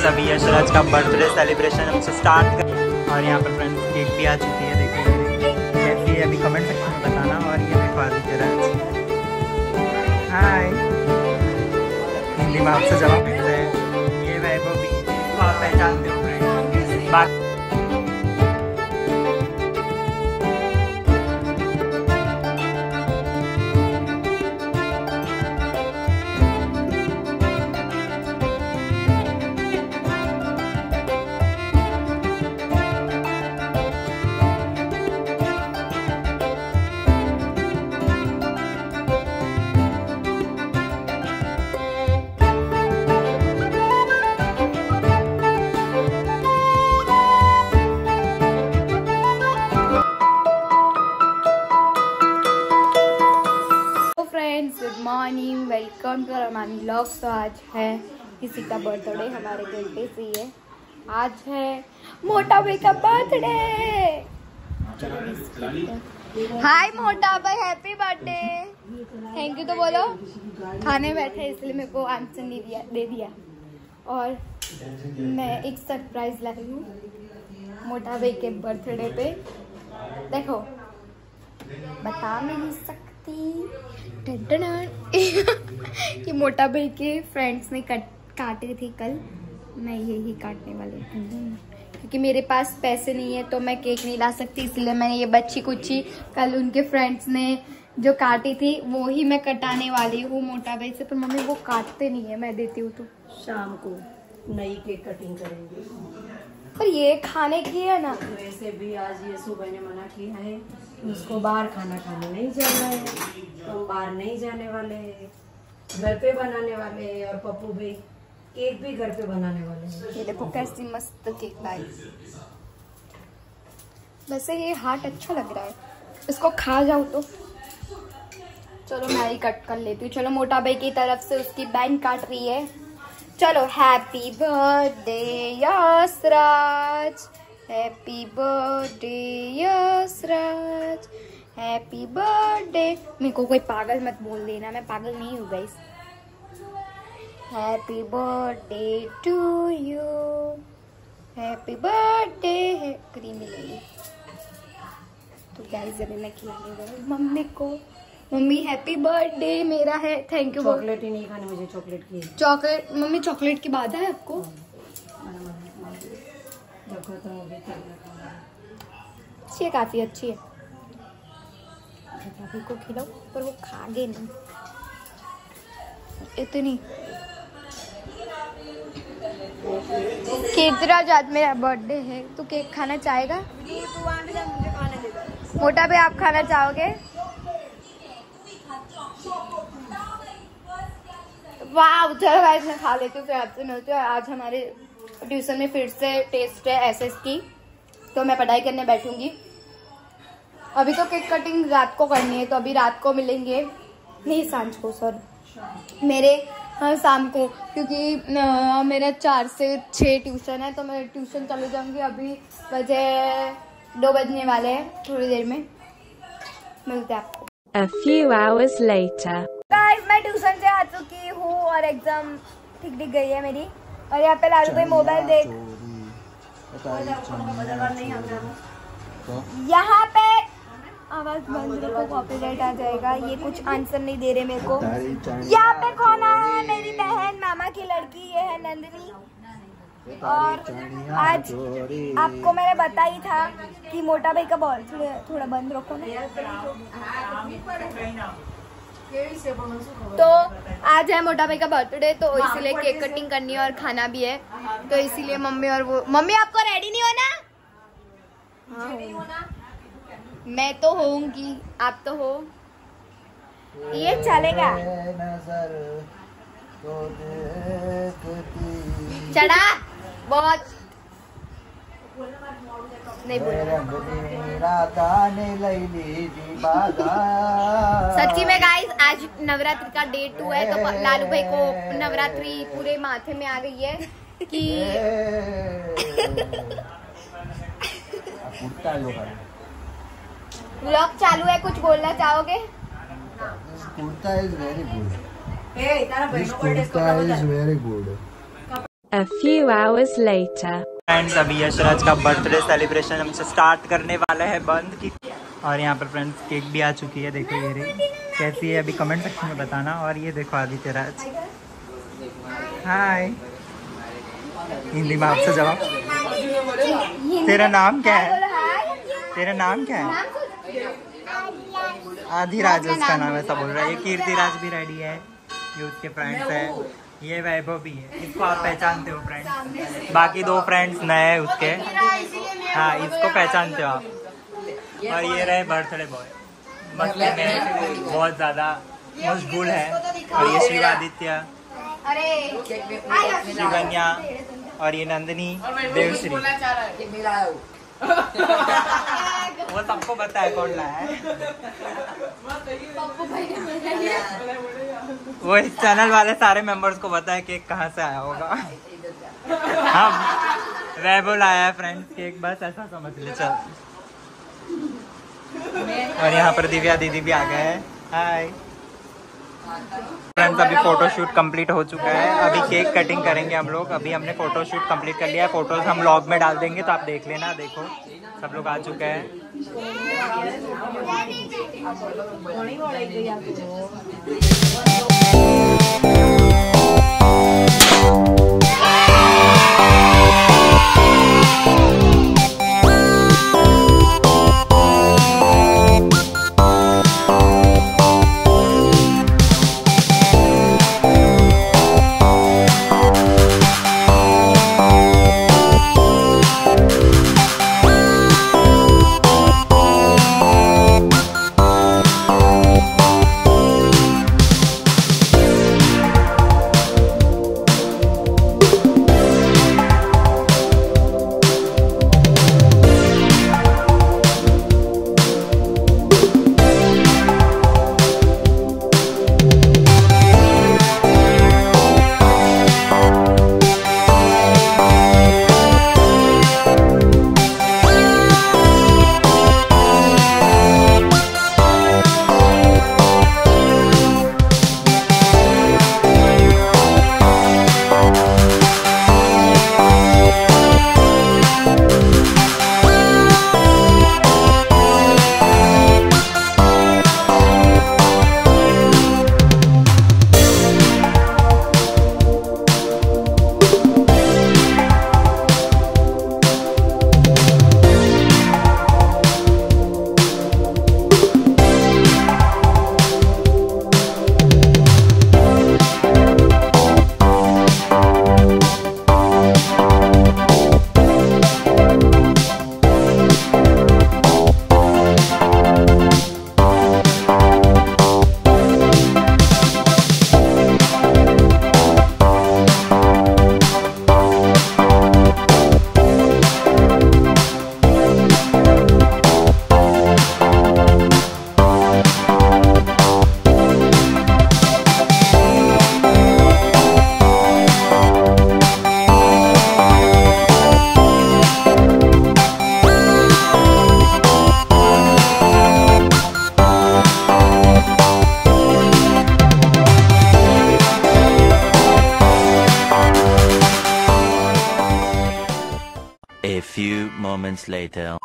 Friends अभी यशराज का birthday celebration हमसे स्टार्ट कर और यहाँ पर फ्रेंड्स केक भी आ चुकी है। देखिए कैसी है अभी कमेंट सेक्शन में बताना। और ये देखो आदित्य हाय हिंदी में आपसे जवाब मिल रहे हैं। ये वैभव भी आप पहचानते हो friends. Good morning, welcome to Ramani blog. तो आज है किसी का बर्थडे, हमारे घर पे से ही है। आज है मोटा भाई का बर्थडे। हाय मोटा भाई, हैप्पी बर्थडे। थैंक यू तो बोलो। खाने बैठे इसलिए मेरे को आंसर नहीं दे दिया। और मैं एक सरप्राइज लाई हूँ मोटा भाई के बर्थडे पे। देखो बता नहीं सकती। ये मोटा भाई के फ्रेंड्स ने काटे थे कल, मैं यही काटने वाली हूँ क्योंकि मेरे पास पैसे नहीं है तो मैं केक नहीं ला सकती, इसलिए मैंने ये बच्ची कुची कल उनके फ्रेंड्स ने जो काटी थी वो ही मैं कटाने वाली हूँ मोटा भाई से। पर मम्मी वो काटते नहीं है, मैं देती हूँ तो शाम को नई केक कटिंग करेंगे। पर ये खाने की है ना। वैसे भी आज ये सुबह ने मना किया है, उसको बाहर खाना खाने नहीं जाना है, तो बाहर नहीं जाने वाले हैं, घर पे बनाने वाले हैं। और पप्पू भाई केक भी घर पे बनाने वाले हैं। ये देखो कैसी मस्त केक लाई। वैसे ये हार्ट अच्छा लग रहा है, इसको खा जाओ तो। चलो मैं ही कट कर लेती हूँ। चलो मोटा भाई की तरफ से उसकी बैंक काट रही है। चलो happy birthday Yashraj, happy birthday Yashraj, happy birthday. मेरे को कोई पागल मत बोल देना, मैं पागल नहीं हूँ guys. Happy birthday to you, happy birthday है। क्रीम मिलेगी तो गाइस अभी मैं खिलाने वाली मम्मी को। मम्मी हैप्पी बर्थडे मेरा है। Thank you. चॉकलेट ही नहीं खाने, मुझे चॉकलेट की। चॉकलेट मम्मी, चॉकलेट की बात है आपको। अच्छी है, काफी अच्छी है। अभी को खिलाओ पर वो खागे नहीं इतनी। केतराज आज मेरा बर्थडे है, तू केक खाना चाहेगा? मोटा भाई आप खाना चाहोगे? वाह चलो गाइस मैं खा लेती हूँ फिर आपसे मिलती हूँ। आज हमारे ट्यूशन में फिर से टेस्ट है एसएस की, तो मैं पढ़ाई करने बैठूंगी। अभी तो केक कटिंग रात को करनी है, तो अभी रात को मिलेंगे, नहीं सांझ को सॉरी मेरे। हाँ शाम को, क्योंकि मेरा 4 से 6 ट्यूशन है, तो मैं ट्यूशन चले जाऊंगी। अभी बजे 2 बजने वाले हैं, थोड़ी देर में मिलते हैं आपको। A few hours later. Guys मैं ट्यूशन से आ चुकी हूँ और एग्जाम ठीक गई है मेरी। और यहाँ पे लालू भाई मोबाइल देख, यहाँ पे आवाज बंद रखो, कॉपीराइट आ जाएगा। ये कुछ आंसर नहीं दे रहे मेरे को। यहाँ पे कौन आया है? मेरी बहन, मामा की लड़की, ये है नंदिनी। और आज आपको मैंने बताई था कि मोटा भाई का बॉल थोड़ा बंद रखो ना। तो आज है मोटा भाई का बर्थडे, तो इसीलिए केक कटिंग करनी है और खाना भी है, तो इसीलिए मम्मी और वो। मम्मी आपको रेडी नहीं होना? हाँ मैं तो होऊंगी, आप तो हो, ये चलेगा। चढ़ा बहुत नहीं सच्ची में गाइस आज नवरात्रि का डे 2 है, तो लालू भाई को नवरात्रि पूरे माथे में आ गई है कि व्लॉग चालू है। कुछ बोलना चाहोगे? Kurta is very good. This kurta is very good. A few hours later. Friends अभी यशराज का बर्थडे सेलिब्रेशन हमसे स्टार्ट करने वाला है बंद की। और यहाँ पर फ्रेंड्स केक भी आ चुकी है, देखो ये रही। कैसी है अभी कमेंट सेक्शन में बताना। और ये देखो आदित्य राज, हाय। हिंदी में आपसे जवाब, तेरा नाम क्या है? तेरा नाम क्या है? आदि राज उसका नाम, ऐसा बोल रहा है। ये कीर्ति राज भी रेडी है, ये उसके फ्रेंड्स है। ये वैभव भी है, इसको आप पहचानते हो फ्रेंड्स। बाकी दो फ्रेंड्स नए हैं उसके, हाँ इसको पहचानते हो आप। और ये रहे बर्थडे बॉय, मस्ती में बहुत ज़्यादा मशगूल है। और ये शिवादित्य, शिवन्या और ये नंदिनी देवश्री। वो सबको पता है कौन लाया है। वो इस चैनल वाले सारे मेंबर्स को पता है केक कहाँ से आया होगा। हाँ वैभव लाया है फ्रेंड्स केक, बस ऐसा समझ ले चल। और यहाँ पर दिव्या दीदी भी आ गए हैं, हाय फ्रेंड्स। अभी फोटोशूट कंप्लीट हो चुका है, अभी केक कटिंग करेंगे हम लोग। अभी हमने फोटोशूट कंप्लीट कर लिया है, फोटोज हम व्लॉग में डाल देंगे तो आप देख लेना। देखो सब लोग आ चुके हैं। A few moments later.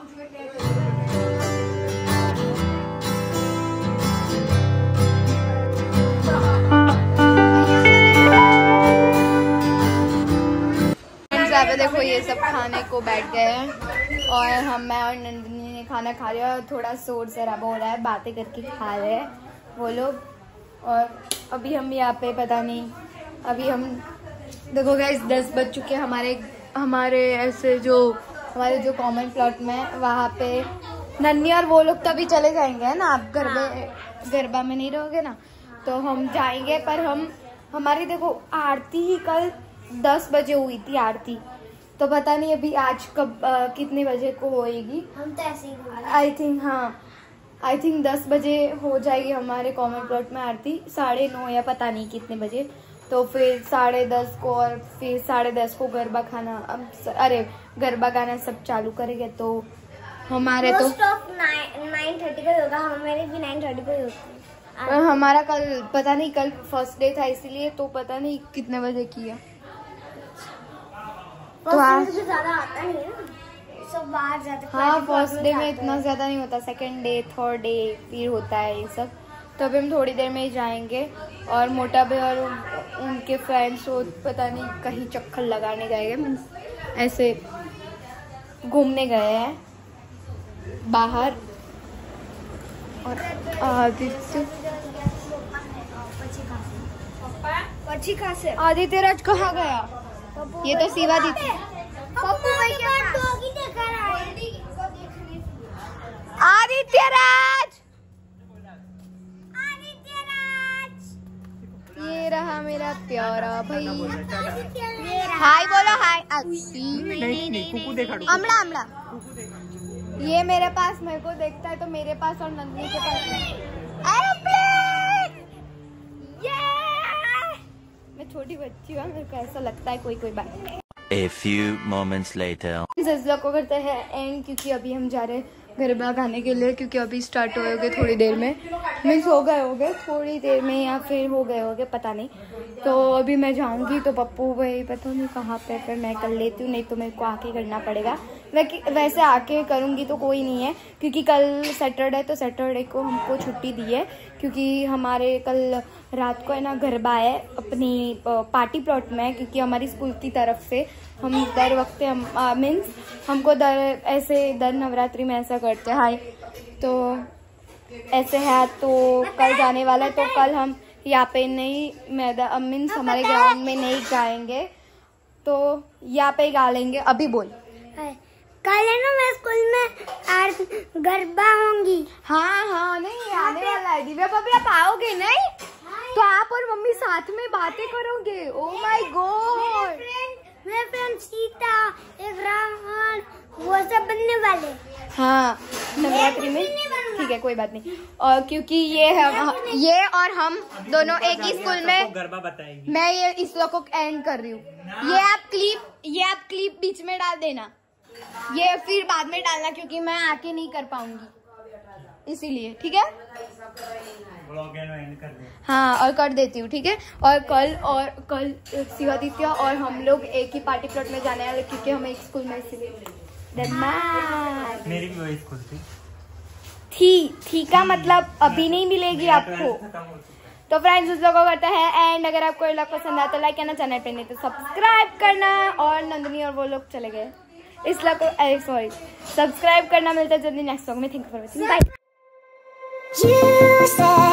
पे देखो ये सब खाने को बैठ गए हैं और मैं और नंदिनी ने खाना खा लिया और थोड़ा शोर शराबा हो रहा है, बातें करके खा रहे हैं वो लोग। और अभी हम यहाँ पे पता नहीं, अभी हम देखो गाइस 10 बज चुके हैं। हमारे ऐसे जो हमारे जो कॉमन प्लॉट में वहाँ पे नन्नी और वो लोग तो अभी चले जाएंगे है ना, आप गरबा में नहीं रहोगे ना तो हम जाएंगे। पर हमारी देखो आरती ही कल 10 बजे हुई थी आरती, तो पता नहीं अभी आज कब कितने बजे को होएगी। हम तो ऐसे ही आई थिंक 10 बजे हो जाएगी हमारे कॉमन प्लॉट में आरती, 9:30 या पता नहीं कितने बजे। तो फिर 10:30 को और फिर 10:30 को गरबा गरबा गाना सब चालू करेंगे। तो हमारे तो 9:30 को होगा, हमारे भी 9:30 को होगा। हमारा कल पता नहीं, कल फर्स्ट डे था इसीलिए तो पता नहीं कितने बजे किया। तो आज मुझे ज्यादा आता नहीं है ना, सब बाहर जाते। हाँ फर्स्ट डे में इतना ज्यादा नहीं होता, सेकंड डे थर्ड डे फिर होता है ये सब। तो अभी हम थोड़ी देर में ही जाएंगे और मोटा भाई और उनके फ्रेंड्स वो पता नहीं कहीं चक्कर लगाने गए, मीन्स ऐसे घूमने गए हैं बाहर। और आदित्य आदित्य राज कहाँ गया? ये तो शिवा दीदी। आदित्य राज, ये रहा मेरा प्यारा भाई। हाय बोलो हाय। नहीं कुकू देखा। अमला अमला ये मेरे पास मेरे को देखता है तो मेरे पास और नंदनी के पास एरोप्लेन। मैं छोटी बच्ची हूँ, मेरे को ऐसा लगता है कोई बात। A few moments later. इस को करते हैं एंड, क्योंकि अभी हम जा रहे हैं गरबा गाने के लिए, क्योंकि अभी स्टार्ट होगे थोड़ी देर में। मीन्स हो गए थोड़ी देर में या फिर हो गए पता नहीं। तो अभी मैं जाऊंगी तो पप्पू भाई पता नहीं कहाँ पे, फिर मैं कर लेती हूँ, नहीं तो मेरे को आके करना पड़ेगा। वैसे आके करूँगी तो कोई नहीं है, क्योंकि कल सैटरडे तो सैटरडे को हमको छुट्टी दी है, क्योंकि हमारे कल रात को है ना गरबा है अपनी पार्टी प्लॉट में, क्योंकि हमारी स्कूल की तरफ से हम दर वक्त मीन्स हमको दर नवरात्रि में ऐसा करते हैं। हाय तो ऐसे है, तो कल जाने वाला है। तो कल हम यहाँ पे नहीं मीन्स हमारे ग्राउंड में नहीं गाएंगे, तो यहाँ पे ही गा लेंगे। अभी बोल। कल है ना मैं स्कूल में गरबा होंगी। हाँ नहीं आने वाला है। दिव्या पापी आप आओगे नहीं? तो आप और मम्मी साथ में बातें करोगे। Oh my god. मेरे फ्रेंड सीता, एक रावण, वो सब बनने वाले। हाँ नवरात्रि में ठीक है कोई बात नहीं। और क्योंकि ये और हम दोनों एक ही स्कूल में गरबा बताएगी। मैं ये इस लोग को एंड कर रही हूँ। ये आप क्लिप बीच में डाल देना, ये फिर बाद में डालना, क्योंकि मैं आके नहीं कर पाऊंगी इसीलिए। ठीक है हाँ और कर देती हूँ। ठीक है और कल शिवादित्य और हम लोग एक ही पार्टी प्लॉट में जाने वाले, क्योंकि हम एक स्कूल में इसीलिए। मेरी भी वही स्कूल थी का मतलब अभी नहीं मिलेगी आपको। तो फ्रेंड्स उस लोगों को करता है एंड। अगर आपको ये लोग पसंद आता है लाइक करना, चैनल पे नहीं तो सब्सक्राइब करना। और नंदनी और वो लोग चले गए इस लोग को सब्सक्राइब करना। मिलता है जल्दी नेक्स्ट व्लॉग में। Thank you for watching, bye.